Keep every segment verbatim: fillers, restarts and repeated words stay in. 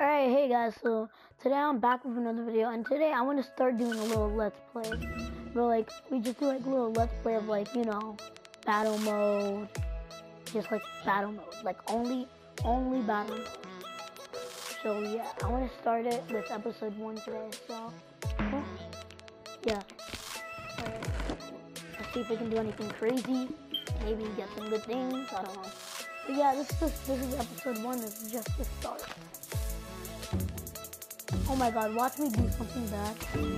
Alright, hey guys, so today I'm back with another video, and today I want to start doing a little let's play. But like, we just do like a little let's play of like, you know, battle mode. Just like battle mode. Like only, only battle mode. So yeah, I want to start it with episode one today, so, yeah. Alright, let's see if we can do anything crazy. Maybe get some good things, I don't know. But yeah, this is, this is episode one, this is just the start. Oh my god, watch me do something bad.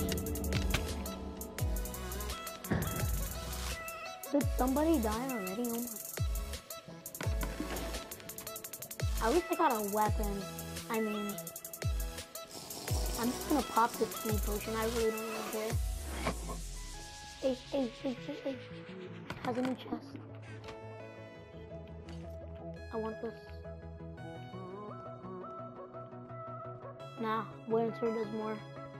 Did somebody die already? Oh my god. At least I got a weapon. I mean, I'm just gonna pop this speed potion. I really don't even care. Hey, hey, hey, hey, hey. Has a new chest. I want this. Nah, Winter does more.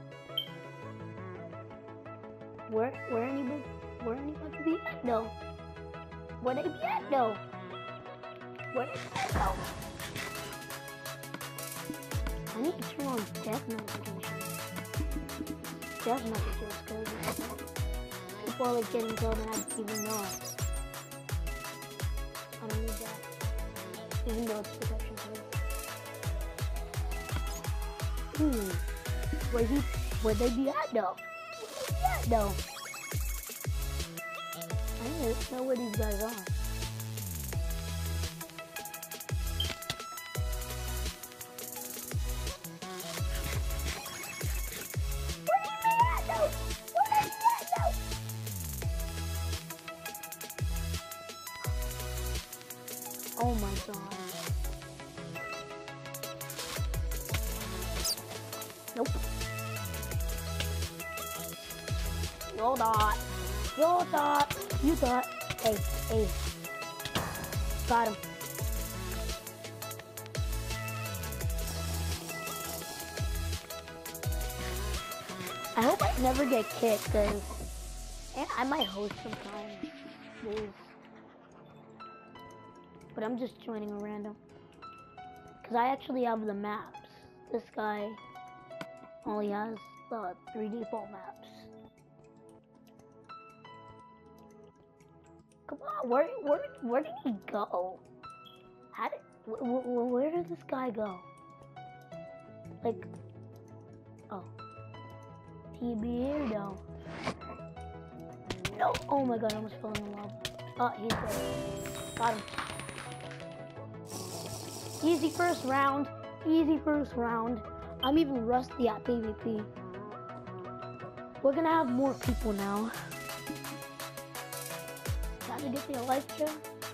Where, where anybody, where anybody be at though? Where they be at though? Where they be at though? I need to turn on death notifications. Death messages, cause people are like getting killed and I don't even know it. I don't need that. Even though it's protection too. Hmm. Where he, where they be at though? Where they be at though? I need to know where these guys are. Where they be at though? Where they be at though? Oh my god. Nope. You thought. You thought. You thought. Hey, hey. Got him. I hope I never get kicked, because I might host sometimes. Please. But I'm just joining a random. Because I actually have the maps. This guy only has the three default maps. Come on, where where where did he go? How did wh wh where did this guy go? Like, oh, he be here though. No, oh my god, I almost fell in the lava. Oh, he's there. Got him. Easy first round. Easy first round. I'm even rusty at PvP. We're gonna have more people now. Time to get the Electra.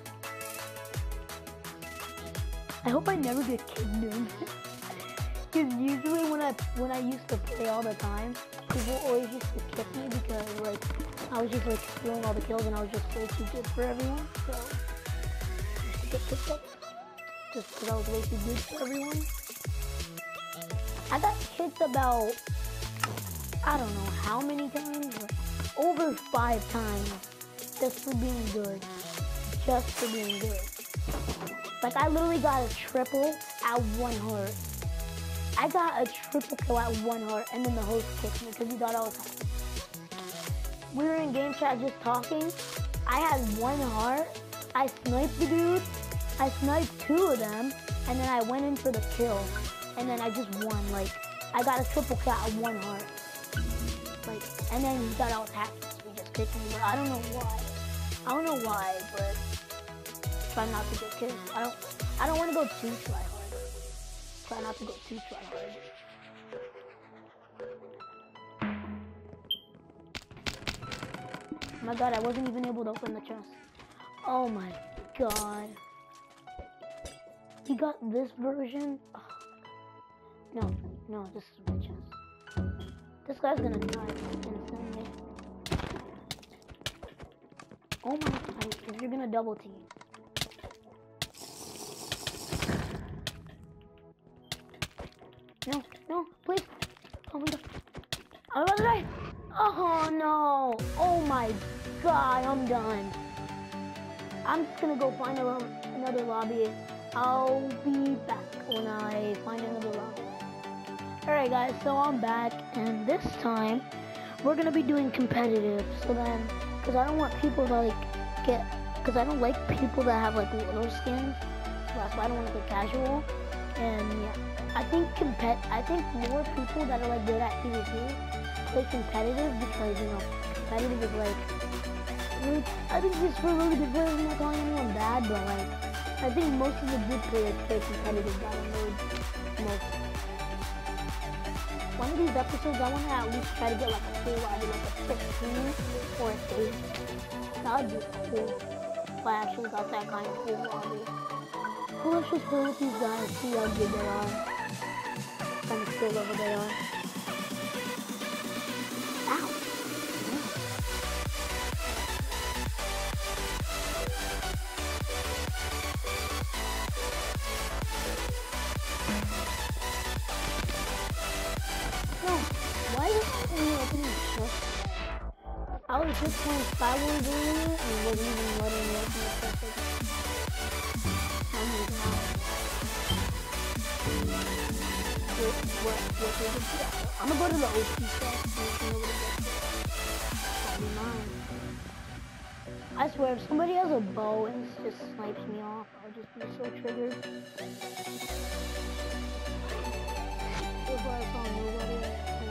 I hope I never get killed doing this. Because usually when I when I used to play all the time, people always used to kick me because like I was just like stealing all the kills and I was just way too good for everyone. So I used to get kicked up just because I was way too good for everyone. I got kicked about, I don't know how many times, but over five times just for being good. Just for being good. Like I literally got a triple at one heart. I got a triple kill at one heart and then the host kicked me because he thought I was happy. We were in game chat just talking. I had one heart. I sniped the dude. I sniped two of them and then I went in for the kill. And then I just won, like, I got a triple kill at one heart. Like, and then he thought I was happy, so he just kicked me, but I don't know why. I don't know why, but try not to get kicked. I don't, I don't want to go too try hard. Try not to go too try hard. Oh my god, I wasn't even able to open the chest. Oh my god. He got this version? Oh. No, no, this is my chest. This guy's gonna die instantly. Oh my god, if you're gonna double team. No, no, please. Oh my god. I'm about to die. Oh no. Oh my god, I'm done. I'm just gonna go find a, another lobby. I'll be back when I find another lobby. Alright guys, so I'm back, and this time we're gonna be doing competitive. So then, cause I don't want people to like get, cause I don't like people that have like little skins. So that's why I don't want to play casual. And yeah, I think compet, I think more people that are like good at PvP play competitive because you know competitive is like, really, I think it's for really good players. I'm not calling anyone bad, but like I think most of the good players play competitive download most. One of these episodes, I want to at least try to get like a full lobby, like a fifteen or an eight. That would be cool if I actually got that kind of full lobby. Well, let's just play with these guys, see how good they are. What kind of skill level they are. Ow! No, why is it opening the chest? I was just playing Skyward earlier and wasn't even letting me open the chest. Oh my god. What, what, what, what, I'm gonna go to the O P chest. That'll be mine. I swear, if somebody has a bow and just snipes me off, I'll just be so triggered. So far, I saw nobody.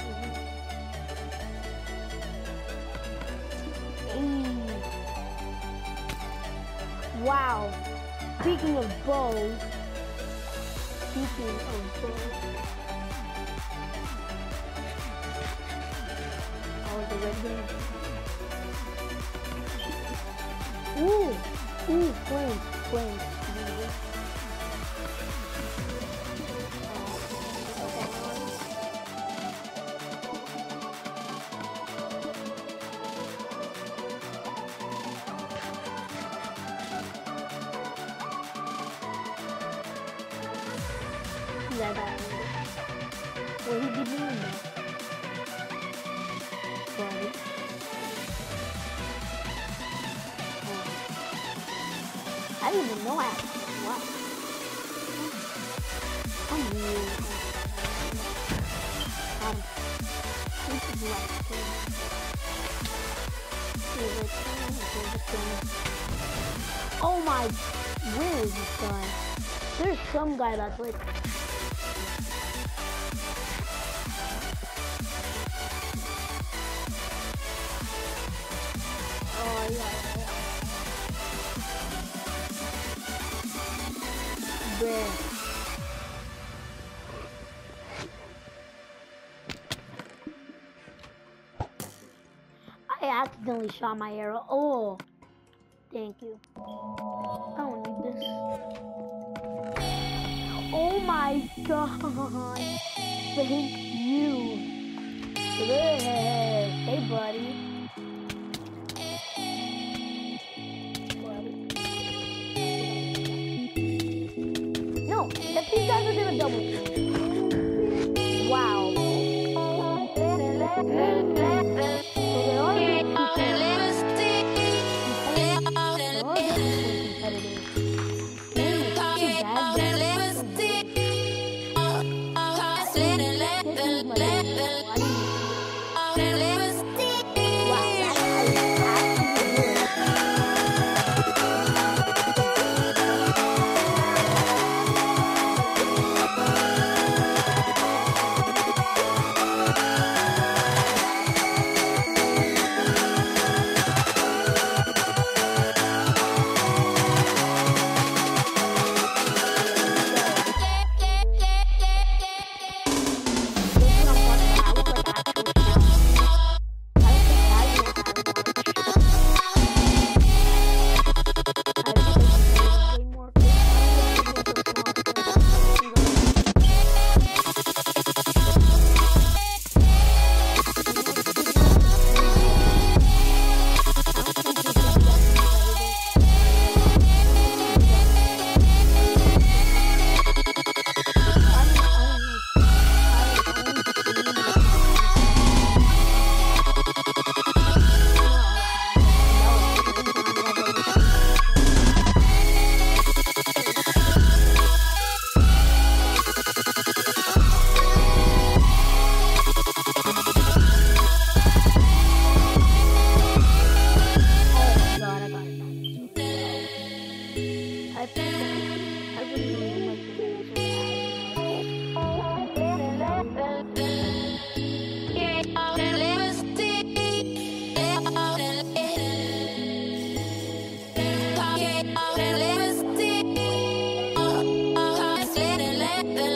Wow. Speaking of bows, speaking of bows, oh, the red game. Ooh, ooh, flames, flames. Yeah, that what is he doing there? Right. Oh. I didn't even know I had what. I'm really um, this is like oh my, where is this guy? There's some guy that's like oh yeah, yeah, yeah. Bruh. I accidentally shot my arrow. Oh, thank you. I don't need this. Oh my god. Thank you. Hey, hey buddy. No, if these guys are gonna double kill. Wow. So there are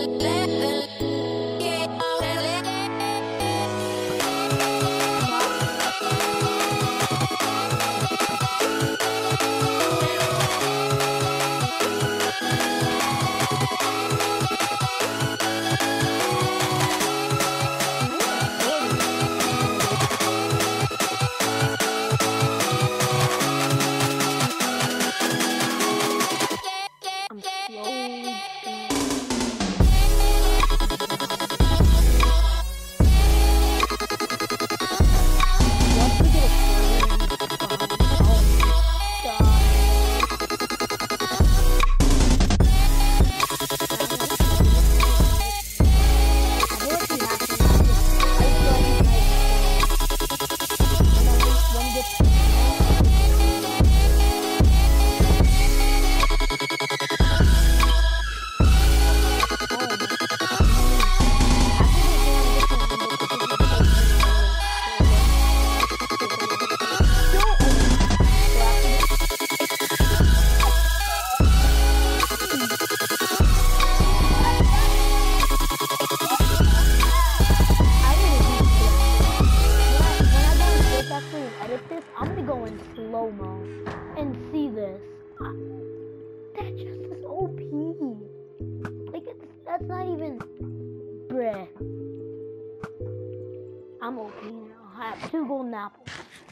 That's not even... Bruh. I'm O P now. I have two golden apples.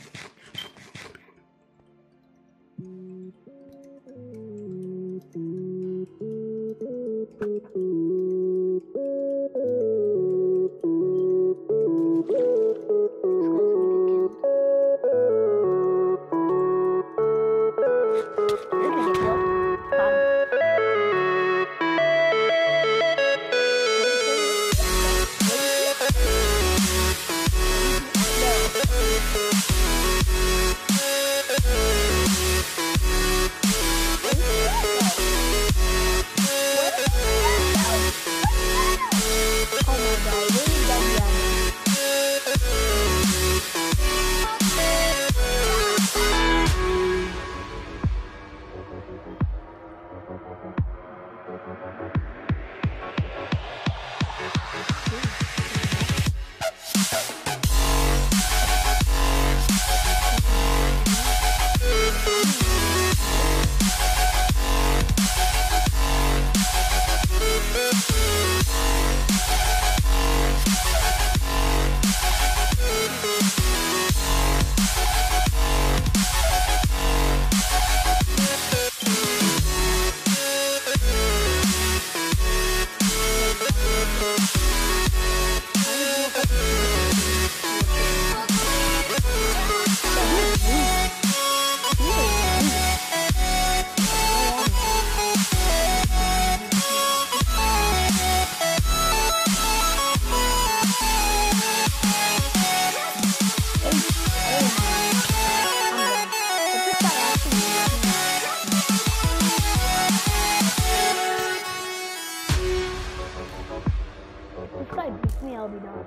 This guy beats me, I'll be done.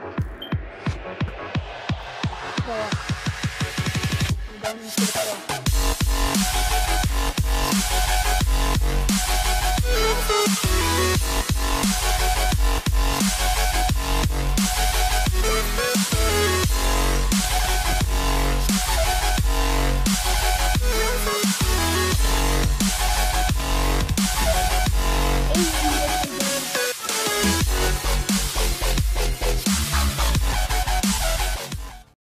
So, I'm going into the floor.